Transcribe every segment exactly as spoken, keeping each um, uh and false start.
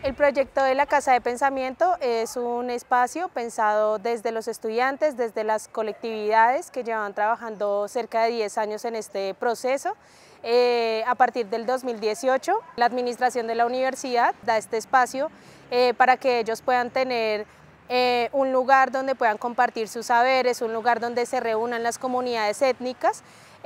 El proyecto de la Casa de Pensamiento es un espacio pensado desde los estudiantes, desde las colectividades que llevan trabajando cerca de diez años en este proceso. Eh, a partir del dos mil dieciocho, la administración de la universidad da este espacio eh, para que ellos puedan tener eh, un lugar donde puedan compartir sus saberes, un lugar donde se reúnan las comunidades étnicas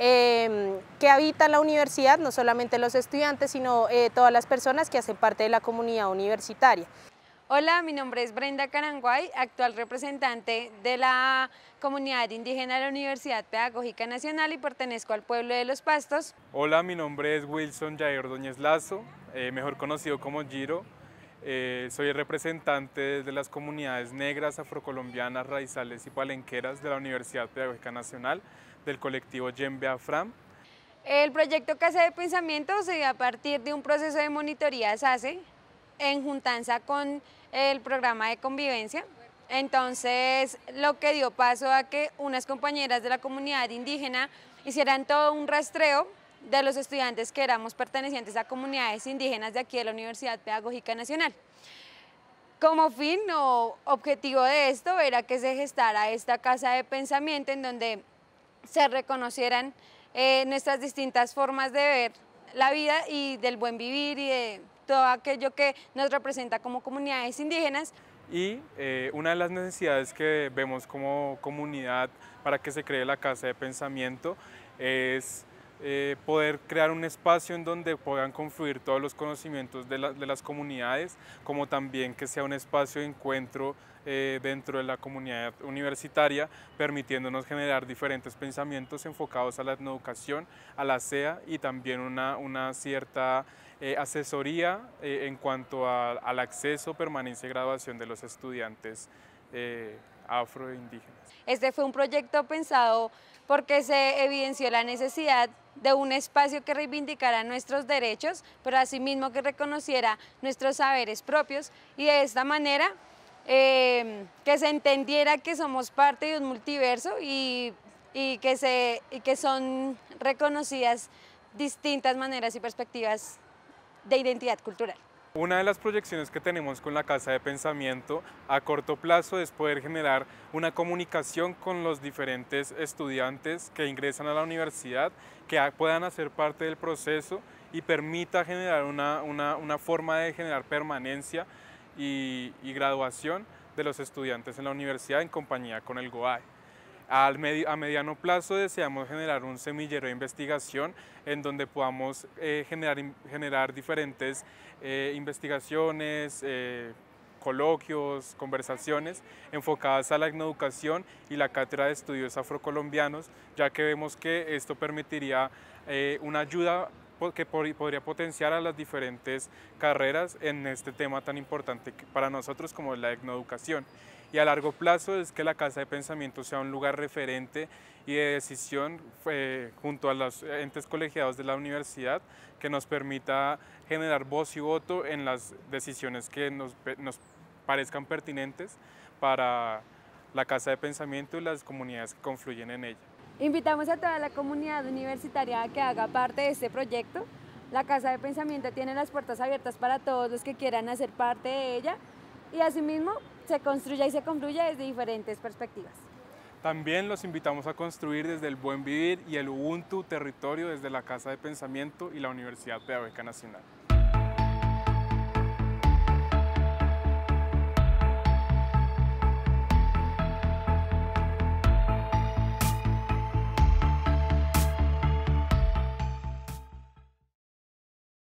Eh, que habitan la universidad, no solamente los estudiantes, sino eh, todas las personas que hacen parte de la comunidad universitaria. Hola, mi nombre es Brenda Caranguay, actual representante de la comunidad indígena de la Universidad Pedagógica Nacional y pertenezco al pueblo de Los Pastos. Hola, mi nombre es Wilson Jair Ordóñez Lazo, eh, mejor conocido como Giro. Eh, soy el representante de las comunidades negras, afrocolombianas, raizales y palenqueras de la Universidad Pedagógica Nacional, del colectivo Yembe Afram. El proyecto Casa de Pensamiento se dio a partir de un proceso de monitoría SACE en juntanza con el programa de convivencia. Entonces, lo que dio paso a que unas compañeras de la comunidad indígena hicieran todo un rastreo de los estudiantes que éramos pertenecientes a comunidades indígenas de aquí de la Universidad Pedagógica Nacional. Como fin o objetivo de esto era que se gestara esta Casa de Pensamiento en donde se reconocieran eh, nuestras distintas formas de ver la vida y del buen vivir y de todo aquello que nos representa como comunidades indígenas. Y eh, una de las necesidades que vemos como comunidad para que se cree la Casa de Pensamiento es eh, poder crear un espacio en donde puedan confluir todos los conocimientos de, la, de las comunidades, como también que sea un espacio de encuentro eh, dentro de la comunidad universitaria, permitiéndonos generar diferentes pensamientos enfocados a la etnoeducación, a la C E A y también una, una cierta eh, asesoría eh, en cuanto a, al acceso, permanencia y graduación de los estudiantes eh, afroindígenas. Este fue un proyecto pensado porque se evidenció la necesidad de un espacio que reivindicara nuestros derechos, pero asimismo que reconociera nuestros saberes propios y de esta manera eh, que se entendiera que somos parte de un multiverso y, y, que se, y que son reconocidas distintas maneras y perspectivas de identidad cultural. Una de las proyecciones que tenemos con la Casa de Pensamiento a corto plazo es poder generar una comunicación con los diferentes estudiantes que ingresan a la universidad, que puedan hacer parte del proceso y permita generar una, una, una forma de generar permanencia y, y graduación de los estudiantes en la universidad en compañía con el G O A E. Al medi a mediano plazo deseamos generar un semillero de investigación en donde podamos eh, generar, generar diferentes eh, investigaciones, eh, coloquios, conversaciones enfocadas a la etnoeducación y la cátedra de estudios afrocolombianos, ya que vemos que esto permitiría eh, una ayuda que podría potenciar a las diferentes carreras en este tema tan importante para nosotros como la etnoeducación. Y a largo plazo es que la Casa de Pensamiento sea un lugar referente y de decisión eh, junto a los entes colegiados de la universidad que nos permita generar voz y voto en las decisiones que nos, nos parezcan pertinentes para la Casa de Pensamiento y las comunidades que confluyen en ella. Invitamos a toda la comunidad universitaria a que haga parte de este proyecto. La Casa de Pensamiento tiene las puertas abiertas para todos los que quieran hacer parte de ella y asimismo se construya y se concluya desde diferentes perspectivas. También los invitamos a construir desde el buen vivir y el Ubuntu territorio desde la Casa de Pensamiento y la Universidad Pedagógica Nacional.